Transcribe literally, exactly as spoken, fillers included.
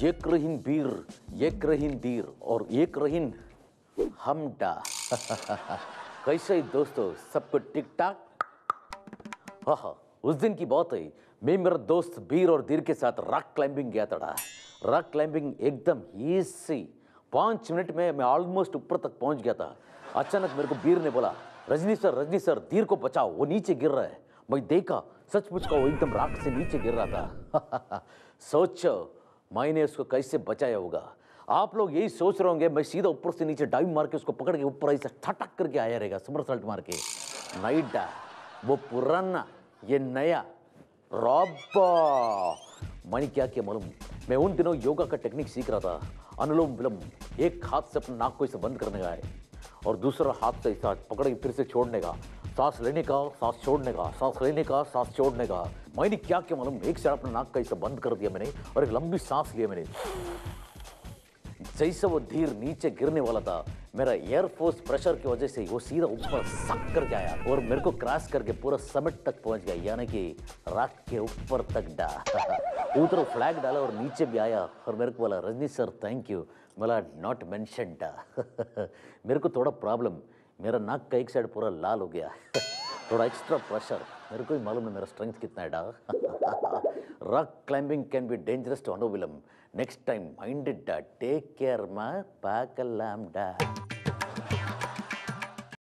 एक रहीन बीर एक रहीन दीर और एक रहीन हमडा। कैसे दोस्तों, सबको टिक टाक? हाँ हाँ, उस दिन की बात है, मैं मेरा दोस्त बीर और दीर के साथ रॉक क्लाइंबिंग गया था। रॉक क्लाइंबिंग एकदम इजी, पाँच मिनट में मैं ऑलमोस्ट ऊपर तक पहुंच गया था। अचानक मेरे को बीर ने बोला, रजनी सर रजनी सर दीर को बचाओ, वो नीचे गिर रहा है। मैं देखा, सचमुच का वो एकदम रॉक से नीचे गिर रहा था। सोचो मैंने उसको कैसे बचाया होगा। आप लोग यही सोच रहे होंगे मैं सीधा ऊपर से नीचे डाइव मार के उसको पकड़ के ऊपर ऐसे ठटक करके आया रहेगा, समरसाल्ट मार के। नाइडा वो पुराना, ये नया रॉबा। मैंने क्या किया मालूम? मैं उन दिनों योगा का टेक्निक सीख रहा था, अनुलोम विलोम। एक हाथ से अपने नाक को इसे बंद करने का है और दूसरा हाथ से ऐसा पकड़ के फिर से छोड़ने का, सांस लेने का सांस छोड़ने का, सांस लेने का सांस छोड़ने का। मैंने क्या किया मालूम? एक साइड अपना नाक का इसे बंद कर दिया मैंने और एक लंबी सांस लिया मैंने। जैसे वो धीर नीचे गिरने वाला था, मेरा एयरफोर्स प्रेशर की वजह से वो सीधा ऊपर सक करके आया और मेरे को क्रॉस करके पूरा समिट तक पहुंच गया, यानी कि रॉक के ऊपर तक डा। उधर फ्लैग डाला और नीचे भी आया और मेरे को बोला, रजनी सर थैंक यू। बोला नॉट मेंशन डा। मेरे को थोड़ा प्रॉब्लम, मेरा नाक का एक साइड पूरा लाल हो गया। थोड़ा एक्स्ट्रा प्रेशर, मेरे को ही मालूम है मेरा स्ट्रेंथ कितना है डा। Rock climbing can be dangerous to अनुलोम। नेक्स्ट टाइम माइंड डा, टेक केयर मा पाकलाम डा।